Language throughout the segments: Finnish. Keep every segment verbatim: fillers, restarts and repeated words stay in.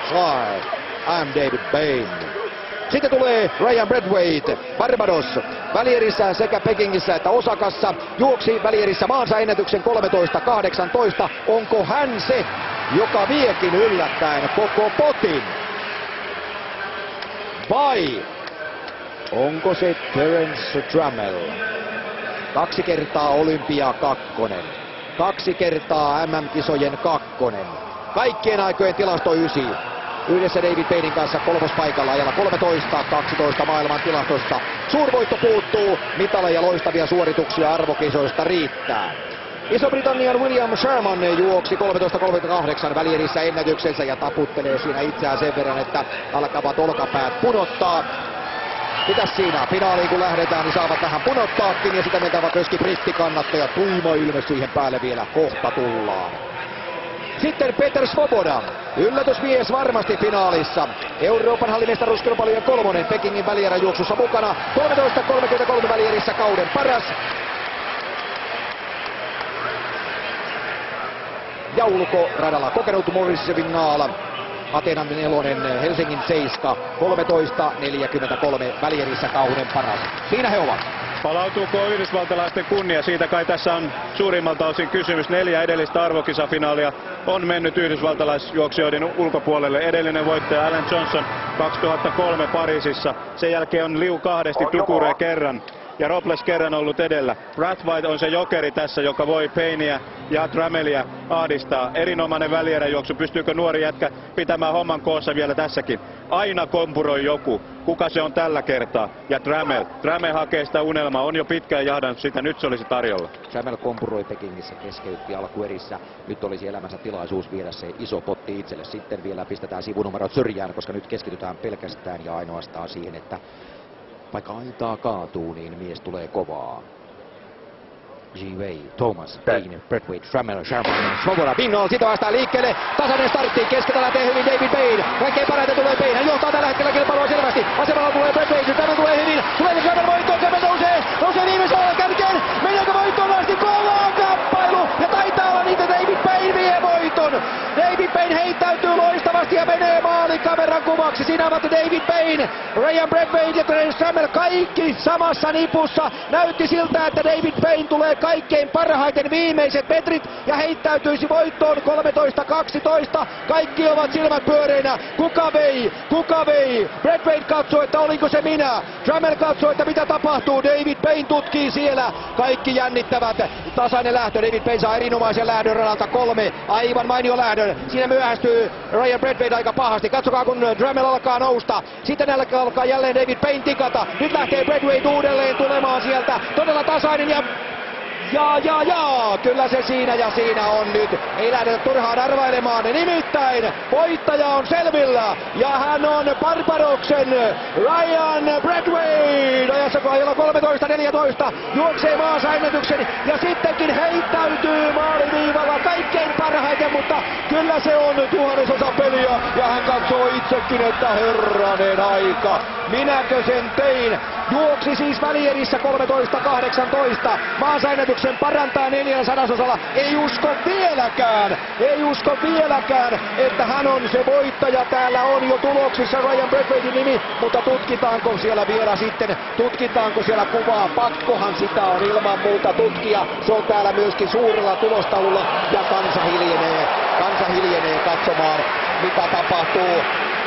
Hi, I'm David Bain. Sitten tulee Ryan Brathwaite, Barbados, välierissä sekä Pekingissä että Osakassa. Juoksi välierissä maansa ennätyksen kolmetoista kahdeksantoista. Onko hän se, joka viekin yllättäen koko potin? Vai onko se Terence Trammell? Kaksi kertaa olympia kakkonen. Kaksi kertaa M M-kisojen kakkonen. Kaikkien aikojen tilasto ysi. Yhdessä David Bainin kanssa kolmospaikalla ajalla kolmetoista kaksitoista maailman tilastosta. Suurvoitto puuttuu, mitaleja loistavia suorituksia arvokisoista riittää. Iso-Britannian William Sherman juoksi kolmetoista kolmekymmentäkahdeksan välierissä ennätyksensä ja taputtelee siinä itseään sen verran, että alkavat olkapäät punottaa. Mitäs siinä? Finaaliin kun lähdetään, niin saavat vähän punottaakin ja sitä mieltä ovat myöskin brittikannattajat. Tuima ilmes siihen päälle vielä, kohta tullaan. Sitten Peter Svoboda, yllätysmies varmasti finaalissa. Euroopan hallimestaruuskilpailujen kolmonen Pekingin välierän juoksussa mukana. kolmetoista kolmekymmentäkolme välierissä kauden paras. Ja ulkoradalla kokenut Maurice Vignal, Atenan nelonen, Helsingin seiska, kolmetoista neljäkymmentäkolme välierissä kauden paras. Siinä he ovat. Palautuuko yhdysvaltalaisten kunnia? Siitä kai tässä on suurimmalta osin kysymys. Neljä edellistä arvokisafinaalia on mennyt yhdysvaltalaisjuoksijoiden ulkopuolelle. Edellinen voittaja Alan Johnson kaksituhattakolme Pariisissa. Sen jälkeen on Liu kahdesti, Tukure kerran ja Robles kerran ollut edellä. Brathwaite on se jokeri tässä, joka voi Payneä ja Trammellia ahdistaa. Erinomainen välieräjuoksu. Pystyykö nuori jätkä pitämään homman koossa vielä tässäkin? Aina kompuroi joku. Kuka se on tällä kertaa? Ja Trammell. Trammell hakee sitä unelmaa. On jo pitkään jahdannut sitä. Nyt se olisi tarjolla. Trammell kompuroi Pekingissä, keskeytti alkuerissä. Nyt olisi elämänsä tilaisuus viedä se iso potti itselle. Sitten vielä pistetään sivunumerot syrjään, koska nyt keskitytään pelkästään ja ainoastaan siihen, että vaikka aitaa kaatuu, niin mies tulee kovaa. G-Way, Thomas, Bain, Brathwaite, Trammell, Sherman, Svoboda, Vignal, siitä vastaan liikkeelle. Tasainen startti, keskellä lähtee hyvin David Bain. Kaikkein parhaiten tulee Bain, hän johtaa tällä hetkellä kilpailua selvästi. Vasemmalla tulee Brathwaite, Trammell tulee hyvin. Tulee Trammell voittoon, Trammell nousee, nousee viimeisellä kärkeen. Meneekö voittoon asti? Kovaa kamppailu ja taitaa olla niitä David Bain vie voiton. David Bain heittäytyy loistavasti ja menee maalikameran kuvaksi. Siinä ovat David Bain, Ryan Brathwaite ja Terence Trammell kaikki samassa nipussa. Näytti siltä, että David Bain tulee kaikkein parhaiten viimeiset metrit ja heittäytyisi voittoon kolmetoista kaksitoista. Kaikki ovat silmät pyöreinä. Kuka vei? Kuka vei? Brathwaite katsoo, että oliko se minä. Trammell katsoo, että mitä tapahtuu. David Bain tutkii siellä. Kaikki jännittävät. Tasainen lähtö. David Bain saa erinomaisen lähdön radalta kolme. Aivan mainio lähdön. Siinä myöhästyy Ryan Brathwaite aika pahasti. Katsokaa kun Trammell alkaa nousta. Sitten alkaa jälleen David Bain tikata. Nyt lähtee Brathwaite uudelleen tulemaan sieltä. Todella tasainen ja Ja, ja, ja, kyllä se siinä ja siinä on nyt. Ei lähdetä turhaan arvailemaan. Nimittäin voittaja on selvillä. Ja hän on Barbadoksen Ryan Brathwaite. Ajassa ajalla kolmetoista neljätoista. Juoksee maansa ennätyksen. Ja sittenkin heittäytyy maaliviivalla kaikkein parhaiten. Mutta kyllä se on tuhannesosa peliä. Ja hän katsoo itsekin, että herranen aika. Minäkö sen tein? Juoksi siis välierissä kolmetoista kahdeksantoista. Maansa ennätyksen parantaa neljän sadasosalla. Ei usko vieläkään, ei usko vieläkään, että hän on se voittaja. Täällä on jo tuloksissa Ryan Brathwaitein nimi, mutta tutkitaanko siellä vielä sitten, tutkitaanko siellä kuvaa? Pakkohan sitä on ilman muuta tutkia. Se on täällä myöskin suurella tulostaululla ja kansa hiljenee, kansa hiljenee katsomaan mitä tapahtuu.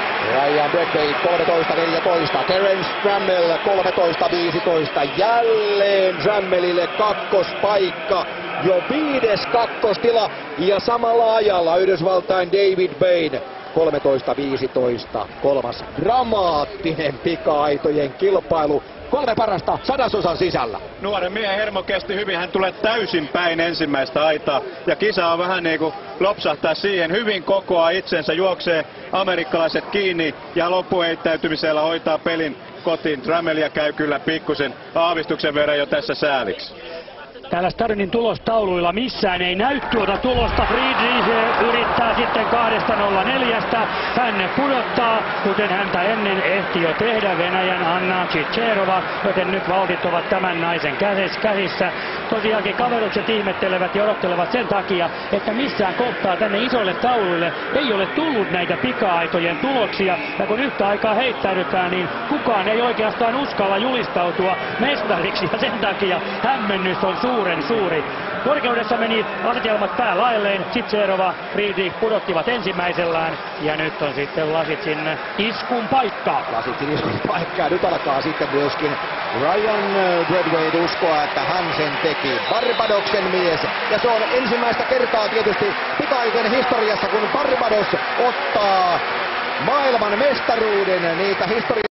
Ryan Brathwaite kolmetoista neljätoista, Terence Trammell kolmetoista viisitoista, jälleen Trammellille kakkospaikka, jo viides kakkostila ja samalla ajalla Yhdysvaltain David Bain kolmetoista viisitoista, kolmas dramaattinen pika-aitojen kilpailu. Kolme parasta sadasosan sisällä. Nuoren miehen hermo kesti hyvin, hän tulee täysin päin ensimmäistä aitaa. Ja kisa on vähän niinku lopsahtaa siihen. Hyvin kokoaa itsensä, juoksee amerikkalaiset kiinni ja loppuheittäytymisellä hoitaa pelin kotiin. Trammellia käy kyllä pikkusen aavistuksen verran jo tässä sääliksi. Täällä Stadionin tulostauluilla missään ei näy tuota tulosta. Friedrich yrittää sitten kahdesta nolla neljä. Hän pudottaa, kuten häntä ennen ehti jo tehdä Venäjän Anna Chicherova, joten nyt valtit ovat tämän naisen käsissä. Tosiaankin kaverukset ihmettelevät ja odottelevat sen takia, että missään kohtaa tänne isoille tauluille ei ole tullut näitä pika-aitojen tuloksia. Ja kun yhtä aikaa heittäydytään, niin kukaan ei oikeastaan uskalla julistautua mestariksi ja sen takia hämmennys on suuren suuri. Korkeudessa meni asetelmat päälaelleen. Chicherova, Friedrich pudottivat ensimmäisellään ja nyt on sitten Lasitsin iskun paikka. Lasitsin iskun paikka. Nyt alkaa sitten myöskin Ryan Brathwaite uskoa, että hän sen teki. Barbadoksen mies. Ja se on ensimmäistä kertaa tietysti pikaisen historiassa, kun Barbados ottaa maailman mestaruuden. Niitä historia